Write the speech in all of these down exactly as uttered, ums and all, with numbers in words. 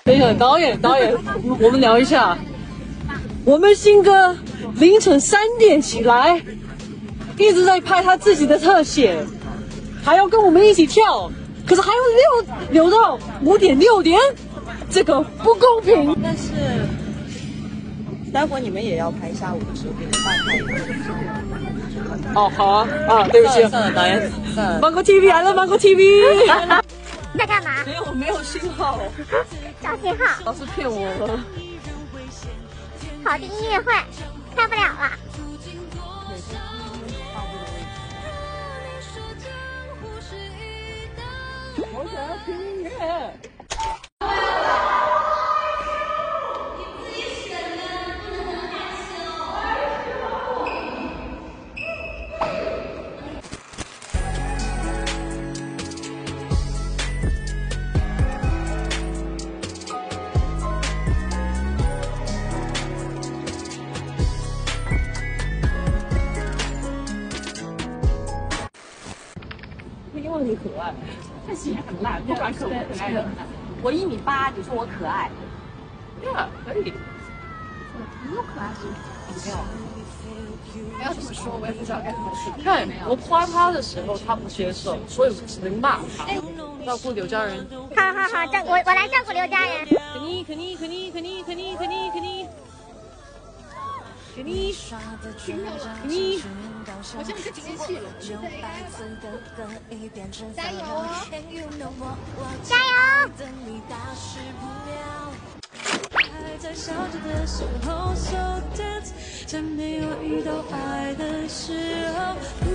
等一下，导演，导演，我们聊一下。我们新哥凌晨三点起来，一直在拍他自己的特写，还要跟我们一起跳，可是还要留留到五点六点，这个不公平。 但是待会你们也要拍下午的时候，给你大拍一个。 哦，好啊，啊，对不起， 算了，导演，算了。 芒果 T V 来了，芒果 T V。 你在干嘛？ 没有，我没有信号。 找信号。 老师骗我了。 好的音乐会开不了了。 我想要听音乐。因为你可爱，但是也很烂，不管可不可爱的。 我一米八，你说我可爱？ 对啊，可以。 你又可爱是？没有。 不要这么说，我也不知道该怎么说。看我夸他的时候，他不接受，所以我只能骂他。照顾刘家人。 好好好，照我我来照顾刘家人。 肯尼肯尼肯尼肯尼肯尼肯尼肯尼。肯尼，肯尼， 我现在是机器了，加油哦！ 加油！ 在笑着的时候 ，so dance， 在没有遇到爱的时候。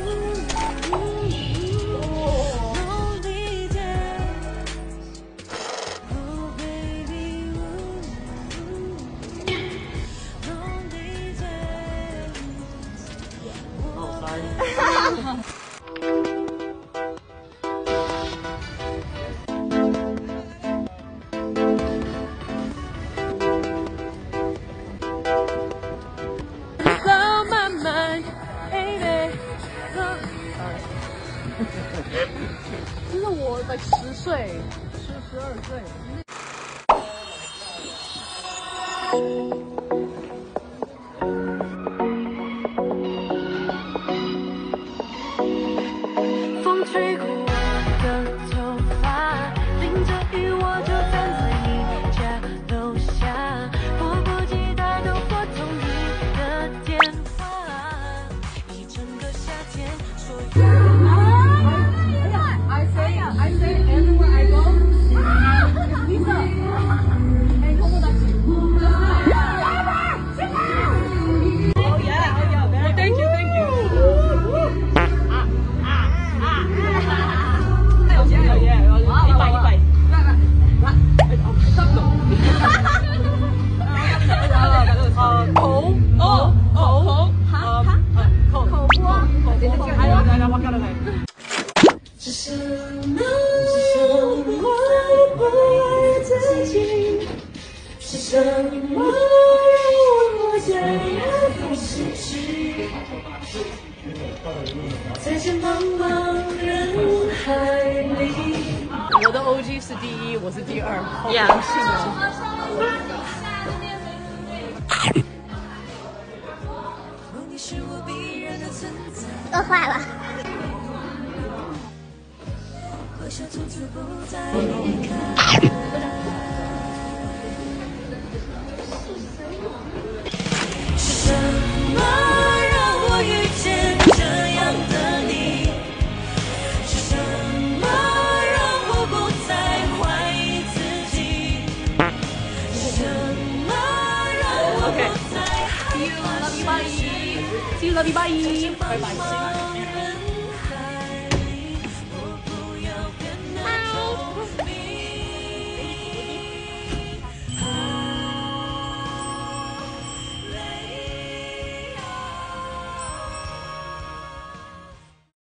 就是我才十岁，十十二岁。 风吹过我的头发，淋着雨我就站在你家楼下，迫不及待地拨通你的电话，一整个夏天，所有。 I say, I say everywhere I go. Lisa, hey, come on, Oh yeah, oh yeah, very Thank you, thank you. 还有钱，有钱，一百一百，来来来，差不多。啊，口哦哦哈哈，口口播，还有来来，我干了来。 是什么让我不爱自己？是什么让我想要不失去？在这茫茫人海里， 我的 O G 是第一，我是第二，好呀荣幸啊！ 饿坏了。 从此不再离开。是什么让我遇见这样的你？是什么让我不再怀疑自己？是什么让我不再害怕？ See you, love you, bye. See you, love you, bye. Bye bye.